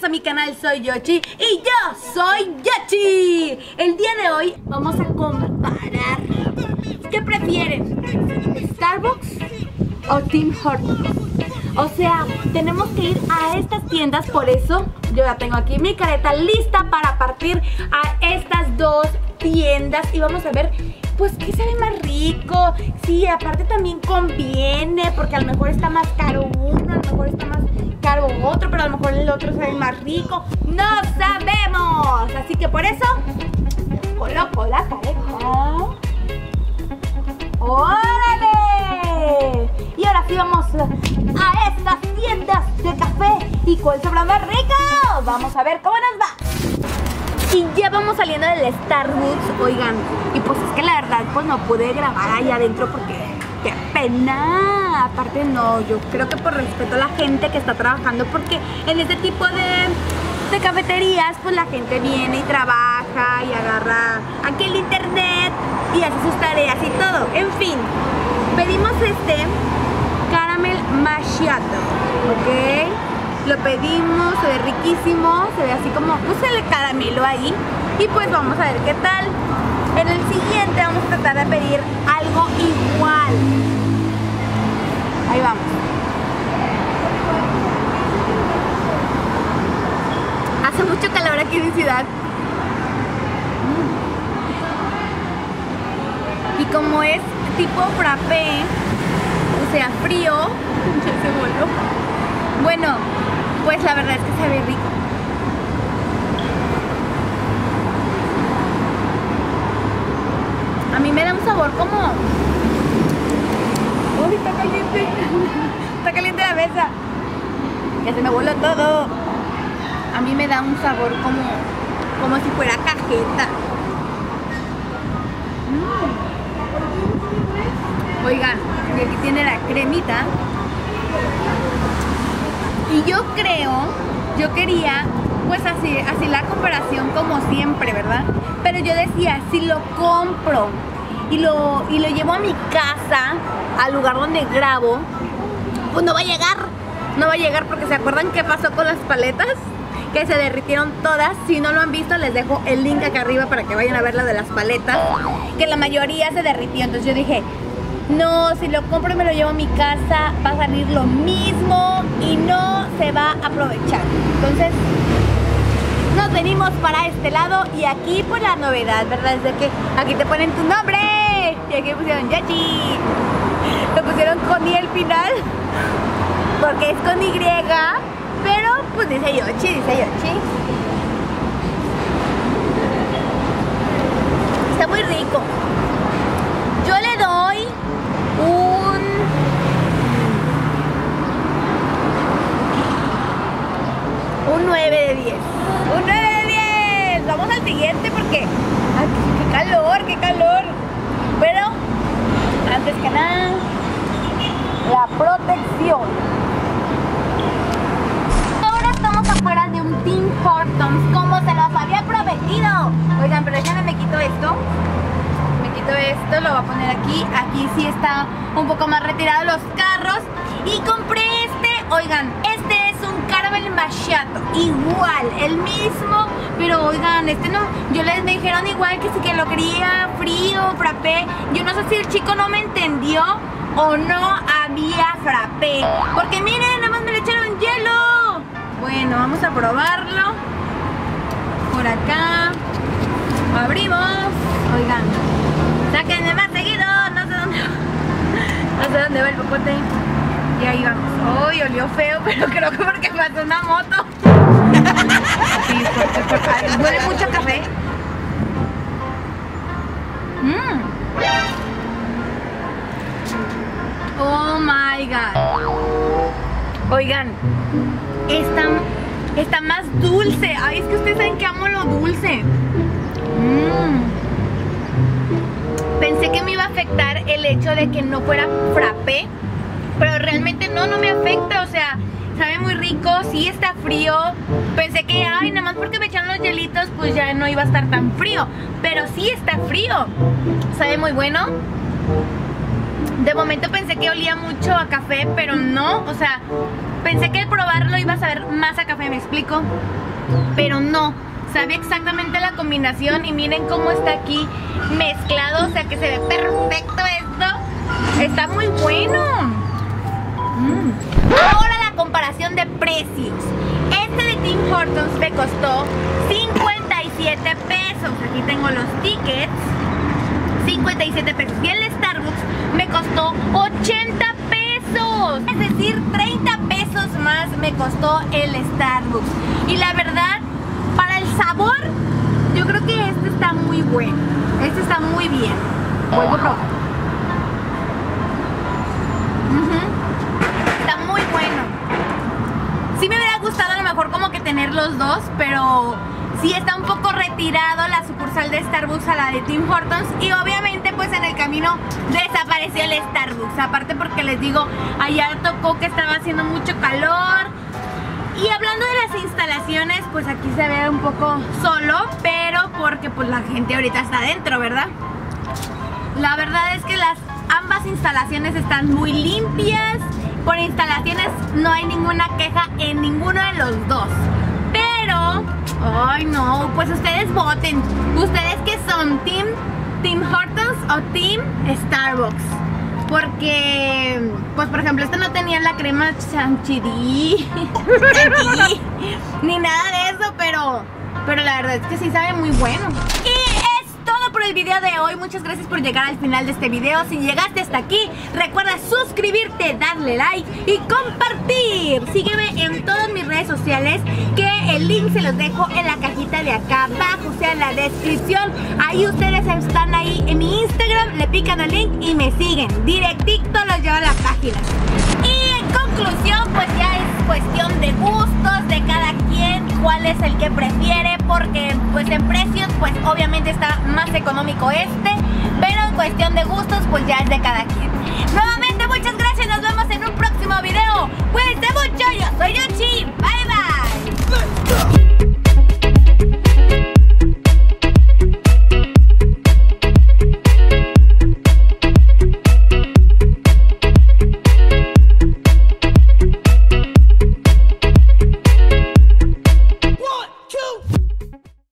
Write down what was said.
a mi canal, soy Yoshi y yo soy Yoshi. El día de hoy vamos a comparar. ¿Qué prefieren? ¿Starbucks o Tim Hortons? O sea, tenemos que ir a estas tiendas, por eso yo ya tengo aquí mi careta lista para partir a estas dos tiendas y vamos a ver pues qué sabe más rico. Sí, aparte también conviene, porque a lo mejor está más caro uno, a lo mejor está más caro otro, pero a lo mejor el otro sabe más rico. ¡No sabemos! Así que por eso coloco la careta. ¡Órale! Y ahora sí vamos a estas tiendas de café. ¿Y cuál sabrá más rico? Vamos a ver cómo nos va. Y ya vamos saliendo del Starbucks, oigan. Y pues es que la verdad pues no pude grabar ahí adentro porque qué pena. Aparte no, yo creo que por respeto a la gente que está trabajando, porque en este tipo de cafeterías pues la gente viene y trabaja y agarra aquí el internet y hace sus tareas y todo. En fin, pedimos este caramel macchiato, ¿ok? Lo pedimos, se ve riquísimo, se ve así como puse el caramelo ahí. Y pues vamos a ver qué tal. En el siguiente vamos a tratar de pedir algo igual. Ahí vamos. Hace mucho calor aquí en mi ciudad. Y como es tipo frappé, o sea frío, ya se voló. Bueno, pues la verdad es que sabe rico. A mí me da un sabor como... ¡Uy, está caliente! Está caliente la mesa. Ya se me voló todo. A mí me da un sabor como si fuera cajeta. Oigan, y aquí tiene la cremita. Y yo quería, pues así la comparación como siempre, ¿verdad? Pero yo decía, si lo compro y lo llevo a mi casa, al lugar donde grabo, pues no va a llegar porque ¿se acuerdan qué pasó con las paletas? Que se derritieron todas. Si no lo han visto, les dejo el link acá arriba para que vayan a ver la de las paletas, que la mayoría se derritió. Entonces yo dije, no, si lo compro y me lo llevo a mi casa, va a salir lo mismo y no se va a aprovechar. Entonces, nos venimos para este lado y aquí pues la novedad, ¿verdad? Es de que aquí te ponen tu nombre. Y aquí pusieron Yoshi. Lo pusieron con I al final, porque es con Y, pero pues dice Yoshi, Está muy rico. Yo le doy un 9 de 10. Un 9 de 10. Vamos al siguiente porque... ¡ay, qué calor! Pero, antes que nada, la protección. Ahora estamos afuera de un Tim Hortons, como se los había prometido. Oigan, pero déjenme me quito esto. Esto lo voy a poner aquí. Aquí sí está un poco más retirado los carros. Y compré este. Oigan, este es un caramel macchiato, igual, el mismo. Pero oigan, este no. Me dijeron igual que sí, que lo quería frío, frappé. Yo no sé si el chico no me entendió o no había frappé, porque miren, nada más me le echaron hielo. Bueno, vamos a probarlo. Por acá abrimos. Oigan, sáquenme más seguido, no sé dónde va el popote. Y ahí vamos. Uy, olió feo, pero creo que porque pasó una moto. Sí, huele mucho a café. Oh my god. Oigan, está más dulce. Ay, es que ustedes saben que amo lo dulce. Pensé que me iba a afectar el hecho de que no fuera frappé, pero realmente no me afecta. O sea, sabe muy rico, sí está frío. Pensé que, ay, nada más porque me echaron los hielitos, pues ya no iba a estar tan frío. Pero sí está frío. Sabe muy bueno. De momento pensé que olía mucho a café, pero no. O sea, pensé que al probarlo iba a saber más más a café, ¿me explico? Pero no, sabe exactamente la combinación y miren cómo está aquí mezclado, o sea que se ve perfecto esto. Está muy bueno. Ahora la comparación de precios. Este de Tim Hortons me costó 57 pesos. Aquí tengo los tickets. 57 pesos. Y el Starbucks me costó 80 pesos. Es decir, 30 pesos más me costó el Starbucks. Y la verdad, para el sabor, yo creo que este está muy bueno. Este está muy bien. Vuelvo a probar. Está muy bueno. Sí me hubiera gustado a lo mejor como que tener los dos, pero sí está un poco retirado la sucursal de Starbucks a la de Tim Hortons. Y obviamente pues en el camino desapareció el Starbucks. Aparte porque les digo, allá tocó que estaba haciendo mucho calor. Y hablando de las instalaciones, pues aquí se ve un poco solo, pero porque pues la gente ahorita está adentro, ¿verdad? La verdad es que ambas instalaciones están muy limpias. Por instalaciones no hay ninguna queja en ninguno de los dos. Pero, ay no, pues ustedes voten. ¿Ustedes qué son? ¿Team Hortons o Team Starbucks? Porque, pues por ejemplo, este no tenía la crema chantilly ni nada de eso, pero la verdad es que sí sabe muy bueno. Y es todo por el video de hoy. Muchas gracias por llegar al final de este video. Si llegaste hasta aquí, recuerda suscribirte, darle like y compartir. Sígueme en todas mis redes sociales, que el link se los dejo en la cajita de acá abajo, o sea, en la descripción. Ahí ustedes están ahí en mi Instagram, le pican al link y me siguen. Directito los llevo a la página. Y en conclusión, pues ya es cuestión de gustos de cada quien, cuál es el que prefiere, porque pues en precios pues obviamente está más económico este, pero en cuestión de gustos pues ya es de cada quien. Nuevamente muchas gracias, nos vemos en un próximo video. Cuídense mucho, yo soy Yoshi, bye.